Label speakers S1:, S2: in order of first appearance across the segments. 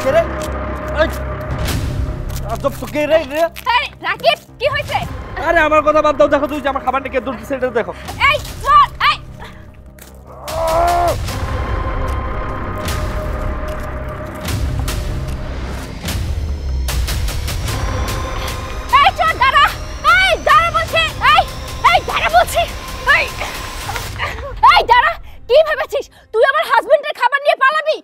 S1: কে রে? আজব তো কে রে?
S2: আরে রাকিব কি হইছে?
S1: আরে আমার কথা বাদ দাও, দেখো তুই যে আমার খাবারটা কে দূর দিছে এটা দেখো।
S2: এই চল এই এই চল দাঁড়া, এই দাঁড়া বলছি, এই দাঁড়া বলছি, এই দাঁড়া। কি ভেবেছিস তুই আমার হাজবেন্ডের খাবার নিয়ে পালাবি?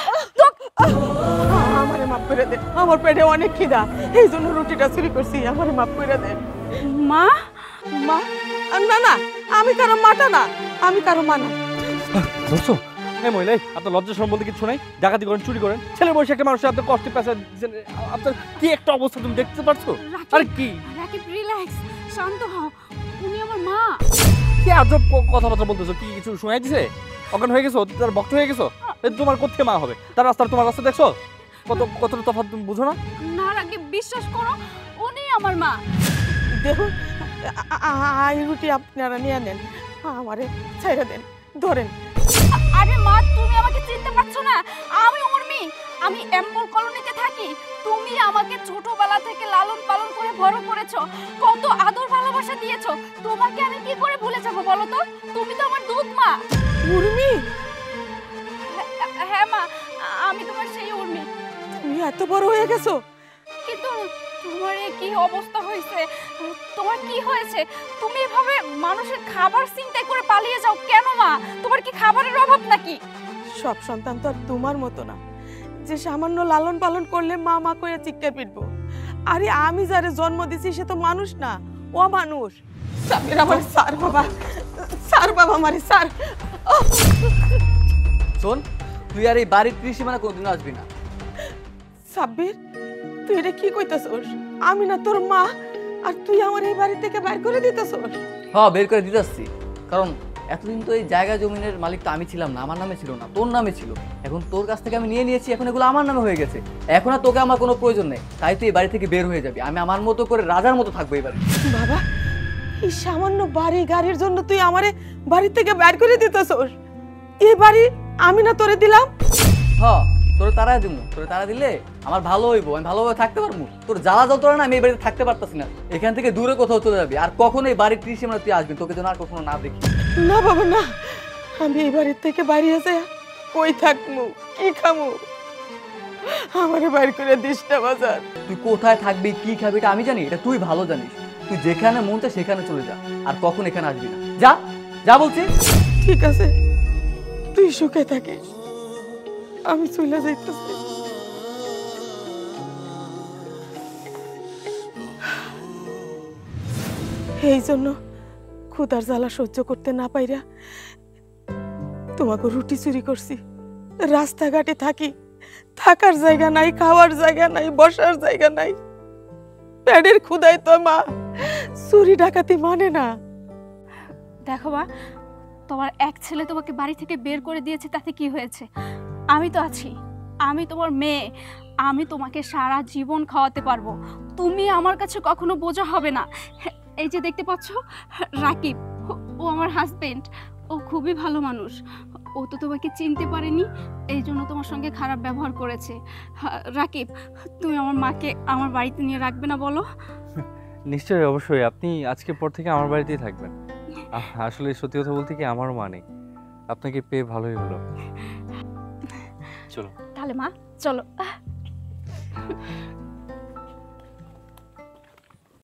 S3: আমারে মাফ করে দে, আমার পেটে অনেক খিদা, এই জন্য রুটিটা চুরি করছি, আমারে মাফ করে দে।
S2: মা
S3: মা? না না, আমি কারো মাটা না, আমি কারো মা না।
S1: ধরছো? এই মহিলা, আপনার লজ্জা সম্বন্ধে কিছু নাই? ডাকাতি করেন, চুরি করেন, ছেলের বয়সে একটা মানুষের আপনার কষ্টে পেঁচা দিচ্ছেন, আপনার কি একটা অবস্থা তুমি দেখতে পারছো? আরে কি
S2: রাকিব রিল্যাক্স, শান্ত হও, উনি আমার মা।
S1: কি আজব কথাবার্তা বলতেছো? কি কিছু শোনাই দিছে? অজ্ঞান হয়ে গেছো? তার ভক্ত হয়ে গেছো? তোমার কোথায় মা হবে? তার রাস্তা তোমার রাস্তা দেখছো? কতটা তফাৎ তুমি বুঝো না?
S2: না রাকিব, বিশ্বাস করো, উনি আমার মা।
S3: দেখুন, এই রুটি আপনারা নিয়ে নেন, আমারে ছাইড়া দেন, ধরেন।
S2: আরে মা, তুমি আমাকে চিনতে পারছো না? আমি উর্মি, আমি এম্পল কলোনিতে থাকি। তুমি আমাকে ছোটবেলা থেকে লালন পালন করে বড় করেছো, কত আদর ভালোবাসা দিয়েছো। তোমাকে আমি কি করে ভুলে যাবো বলো তো? তুমি তো আমার দুধ মা।
S3: উর্মি?
S2: হ্যাঁ মা, আমি তোমার সেই উর্মি।
S3: তুমি এত বড় হয়ে গেছো?
S2: কিন্তু তোমার কি অবস্থা হয়েছে? তোমার কি হয়েছে? তুমি এভাবে মানুষের খাবার চিন্তাই করে পালিয়ে যাও কেন মা? তোমার কি খাবারের অভাব নাকি?
S3: সব সন্তান তো আর তোমার মতো না, যে সামান্য লালন পালন করলে মা মা করে চিৎকার পিটবো। আরে আমি যারে জন্ম দিছি সে তো মানুষ না, ও মানুষ। সাবির আমার স্যার বাবা, স্যার বাবা আমারে স্যার।
S4: শোন, তুই আর এই বাড়ির ত্রিসীমানা কোনদিন আসবি না।
S3: সাব্বির, তুই এটা কি কইতাছস? আমি না তোর মা, আর তুই আমার এই বাড়ি থেকে বাইর করে দিতেছস?
S4: হ্যাঁ, বের করে দিতেছি, কারণ এতদিন তো এই জায়গা জমিনের মালিক তো আমি ছিলাম না, আমার নামে ছিল না, তোর নামে ছিল। এখন তোর কাছ থেকে আমি নিয়ে নিয়েছি, এখন এগুলো আমার নামে হয়ে গেছে। এখন আর তোকে আমার কোনো প্রয়োজন নেই, তাই তুই এই বাড়ি থেকে বের হয়ে যাবি। আমি আমার মতো করে রাজার মতো থাকবো এই বাড়ি।
S3: বাবা, এই সামান্য বাড়ি গাড়ির জন্য তুই আমারে বাড়ি থেকে বাইর করে দিতেছস? এই বাড়ি আমি না তোরে দিলাম?
S4: হ্যাঁ, তোরে তারা দিব, তোরে তারা দিলে আমার ভালো হইব, আমি ভালোভাবে থাকতে পারবো। তোর জ্বালা যন্ত্রণা না, আমি এই বাড়িতে থাকতে পারতাছি না। এখান থেকে দূরে কোথাও চলে যাবি, আর কখনো এই বাড়ির ত্রিসীমানা তুই আসবি, তোকে যেন আর কখনো না দেখি।
S3: না বাবা না, আমি এই বাড়ির থেকে বাইরে এসে কই থাকমু, কি খামু? আমারে বাইর করে দিস না বাজার।
S4: তুই কোথায় থাকবি, কি খাবি, এটা আমি জানি, এটা তুই ভালো জানিস। তুই যেখানে মন চায় সেখানে চলে যা, আর কখন এখানে আসবি না। যা যা বলছি।
S3: ঠিক আছে, তুই সুখে থাকিস, আমি চলে যাইতেছি। এই জন্য ক্ষুধার জ্বালা সহ্য করতে না পাইরা তোমাকে রুটি চুরি করছি। রাস্তাঘাটে থাকি, থাকার জায়গা নাই, খাওয়ার জায়গা নাই, বসার জায়গা নাই। পেটের ক্ষুধায় তো মা চুরি ডাকাতি মানে না।
S2: দেখো মা, তোমার এক ছেলে তোমাকে বাড়ি থেকে বের করে দিয়েছে, তাতে কি হয়েছে? আমি তো আছি, আমি তোমার মেয়ে, আমি তোমাকে সারা জীবন খাওয়াতে পারবো। তুমি আমার কাছে কখনো বোঝা হবে না। এই যে দেখতে পাচ্ছ রাকিব, ও আমার হাজবেন্ড, ও খুবই ভালো মানুষ। ও তো তোমাকে চিনতে পারেনি, এই জন্য তোমার সঙ্গে খারাপ ব্যবহার করেছে। রাকিব, তুমি আমার মাকে আমার বাড়িতে নিয়ে রাখবে না বলো?
S1: নিশ্চয়ই, অবশ্যই। আপনি আজকের পর থেকে আমার বাড়িতেই থাকবেন। আসলে সত্যি কথা বলতে কি, আমারও মা নেই, আপনাকে পেয়ে ভালোই হলো। চলো
S2: তাহলে মা, চলো।